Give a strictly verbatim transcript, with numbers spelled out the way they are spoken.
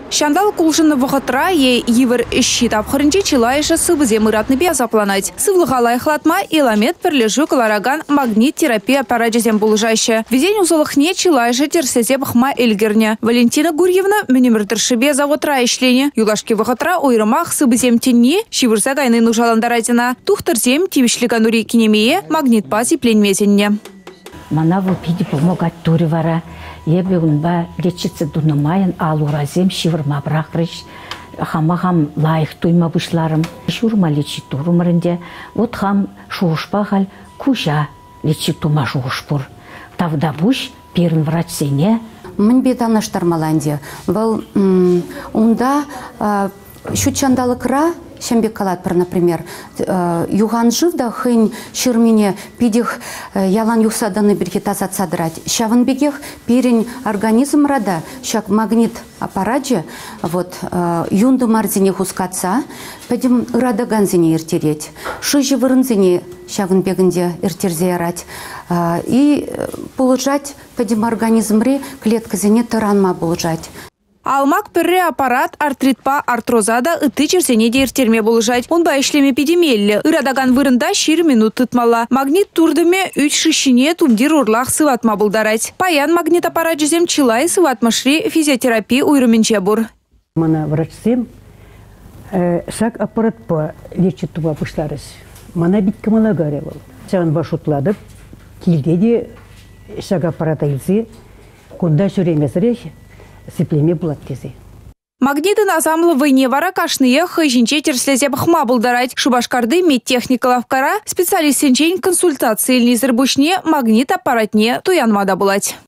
Шандал кулшынны вғытра е евір щит апхырынче чилайша сыбызе мыратны бе азапланать. Сывлыға лайхлатма иламет перлежу калараган магнит терапия параджезем булыжайшы. Везень узылыхне чилайша терсезе бахма эльгерня. Валентина Гурьевна менемірдіршібе заводра ишлене. Юлашки вғытра ойрымақ сыбызем тенне, шивырса гайны нужаландарадина. Тухтырзем тивишліга нури кинемее магнит пази пленмезенне. Мана вопиди помогать тури вара. Ебе унба лечиться дунамайын алуразем шивырма брахрыш. Хама-хам лайық туйма бұшларым. Шурма лечит турумарынде. Вот хам шуғышпағал кужа лечит тума шуғышпур. Тавда бұш перін врач сене. Мін бетаныштармаланде. Бұл унда шучандалықра Шамбек калатпыр, например, юган живда хынь шырмине пидих ялан юсаданы бірге тазат садырать. Шавын бегех перень организм рада, шак магнит аппараджи, вот, юнды марзине хускатса, пойдем рада ганзине иртереть. Шыжи вырынзине шавын бегінде иртерзе ярать. И получать, пойдем организмре клетказине таранма получать. Алмак пірре аппарат артритпа артрозада ыты черсене дейіртерме болыжать. Он ба ишлеме педемелі. Ырадаган вырында шир минут тытмала. Магнит турдыме үч шишине тумдир урлах сыватма болдарать. Паян магнит аппарат жезем чилай сыватмашри физиотерапия уйрыменче бур. Мана врачсем шак аппарат по лечит туба пыштарыс. Мана битке мала гаревал. Чан башутладып, килдеде шак аппарата илсе, кунда шуремесіреш, сеплеме булат тезе. Магниты назамлы войне вара кашные хыжинче терслезе бахма булдарать. Шубашкарды медтехника лавкара специалист сенчень консультации лизер бушне магнит аппаратне туянмада булать.